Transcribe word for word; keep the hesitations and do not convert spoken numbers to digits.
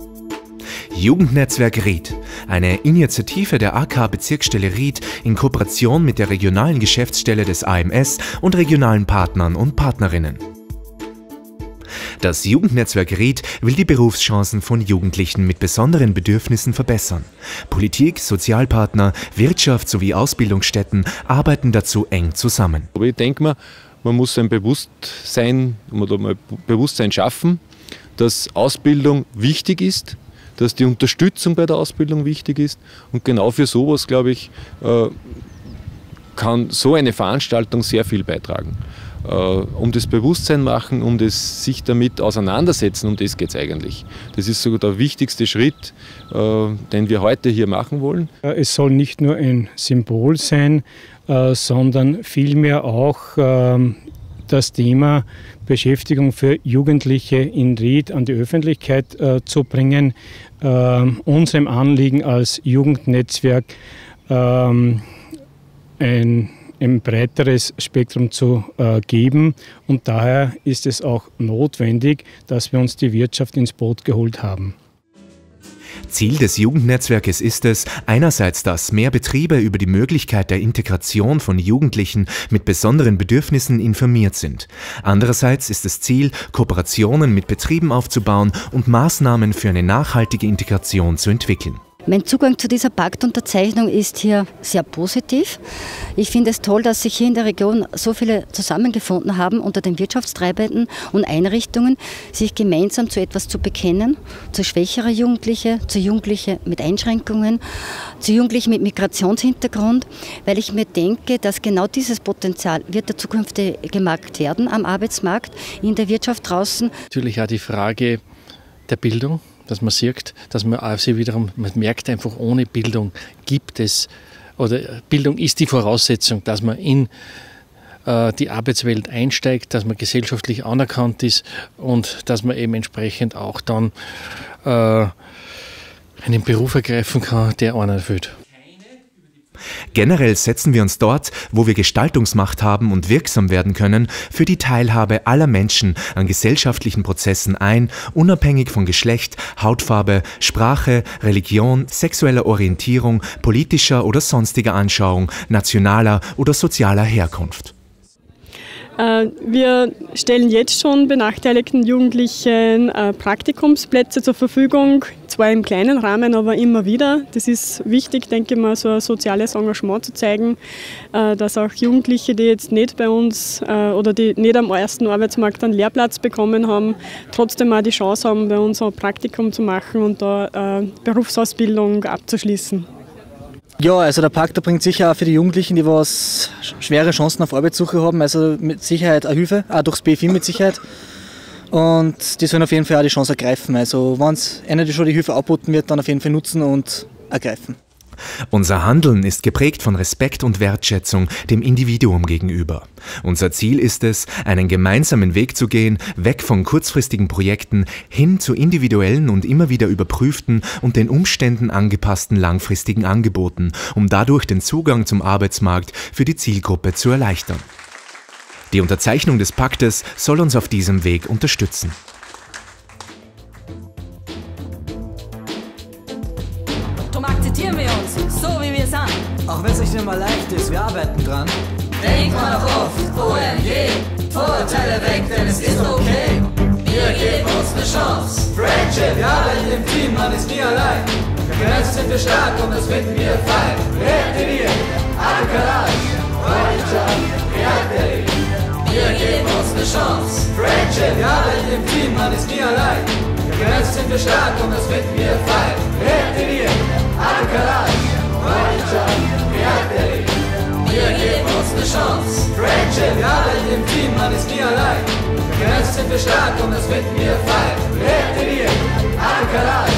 Jugendnetzwerk Ried, eine Initiative der A K-Bezirksstelle Ried in Kooperation mit der regionalen Geschäftsstelle des A M S und regionalen Partnern und Partnerinnen. Das Jugendnetzwerk Ried will die Berufschancen von Jugendlichen mit besonderen Bedürfnissen verbessern. Politik, Sozialpartner, Wirtschaft sowie Ausbildungsstätten arbeiten dazu eng zusammen. Aber ich denke mir, man muss ein Bewusstsein, oder mal Bewusstsein schaffen, dass Ausbildung wichtig ist, dass die Unterstützung bei der Ausbildung wichtig ist. Und genau für sowas, glaube ich, kann so eine Veranstaltung sehr viel beitragen. Um das Bewusstsein machen, um das sich damit auseinandersetzen, um das geht es eigentlich. Das ist sogar der wichtigste Schritt, den wir heute hier machen wollen. Es soll nicht nur ein Symbol sein, sondern vielmehr auch das Thema Beschäftigung für Jugendliche in Ried an die Öffentlichkeit äh, zu bringen, äh, unserem Anliegen als Jugendnetzwerk ähm, ein, ein breiteres Spektrum zu äh, geben. Und daher ist es auch notwendig, dass wir uns die Wirtschaft ins Boot geholt haben. Ziel des Jugendnetzwerkes ist es, einerseits, dass mehr Betriebe über die Möglichkeit der Integration von Jugendlichen mit besonderen Bedürfnissen informiert sind. Andererseits ist das Ziel, Kooperationen mit Betrieben aufzubauen und Maßnahmen für eine nachhaltige Integration zu entwickeln. Mein Zugang zu dieser Paktunterzeichnung ist hier sehr positiv. Ich finde es toll, dass sich hier in der Region so viele zusammengefunden haben unter den Wirtschaftstreibenden und Einrichtungen, sich gemeinsam zu etwas zu bekennen, zu schwächerer Jugendliche, zu Jugendlichen mit Einschränkungen, zu Jugendlichen mit Migrationshintergrund, weil ich mir denke, dass genau dieses Potenzial wird der zukünftige Markt werden am Arbeitsmarkt, in der Wirtschaft draußen. Natürlich auch die Frage der Bildung. Dass man sieht, dass man A F C wiederum, man merkt einfach, ohne Bildung gibt es, oder Bildung ist die Voraussetzung, dass man in äh, die Arbeitswelt einsteigt, dass man gesellschaftlich anerkannt ist und dass man eben entsprechend auch dann äh, einen Beruf ergreifen kann, der einen erfüllt. Generell setzen wir uns dort, wo wir Gestaltungsmacht haben und wirksam werden können, für die Teilhabe aller Menschen an gesellschaftlichen Prozessen ein, unabhängig von Geschlecht, Hautfarbe, Sprache, Religion, sexueller Orientierung, politischer oder sonstiger Anschauung, nationaler oder sozialer Herkunft. Wir stellen jetzt schon benachteiligten Jugendlichen Praktikumsplätze zur Verfügung, zwar im kleinen Rahmen, aber immer wieder. Das ist wichtig, denke ich mal, so ein soziales Engagement zu zeigen, dass auch Jugendliche, die jetzt nicht bei uns oder die nicht am ersten Arbeitsmarkt einen Lehrplatz bekommen haben, trotzdem auch die Chance haben, bei uns ein Praktikum zu machen und da Berufsausbildung abzuschließen. Ja, also der Pakt, der bringt sicher auch für die Jugendlichen, die was schwere Chancen auf Arbeitssuche haben, also mit Sicherheit eine Hilfe, auch durchs B F I mit Sicherheit. Und die sollen auf jeden Fall auch die Chance ergreifen. Also wenn es einer, die schon die Hilfe angeboten wird, dann auf jeden Fall nutzen und ergreifen. Unser Handeln ist geprägt von Respekt und Wertschätzung dem Individuum gegenüber. Unser Ziel ist es, einen gemeinsamen Weg zu gehen, weg von kurzfristigen Projekten hin zu individuellen und immer wieder überprüften und den Umständen angepassten langfristigen Angeboten, um dadurch den Zugang zum Arbeitsmarkt für die Zielgruppe zu erleichtern. Die Unterzeichnung des Paktes soll uns auf diesem Weg unterstützen. Drum akzeptieren wir uns, so wie wir sind. Auch wenn es nicht immer leicht ist, wir arbeiten dran. Denk mal noch oft, O M G, Vorurteile weg, denn es ist okay. Wir geben uns eine Chance. Friendship, wir arbeiten im Team, man ist nie allein. Gemeinsam sind wir stark und das finden wir fein. Reaktivieren, Alkalage, Freundschaft, reaktivieren. Wir geben uns eine Chance. Friendship, wir arbeiten im Team, man ist nie allein. Gemeinsam sind wir stark und das finden wir fein. Reaktivieren, Alkalage, Freundschaft, reaktivieren. Wir geben uns eine Chance. Friendship, wir arbeiten im Team, man ist nie allein. Gemeinsam sind wir stark und das finden wir fein. Reaktivieren, Alkalage.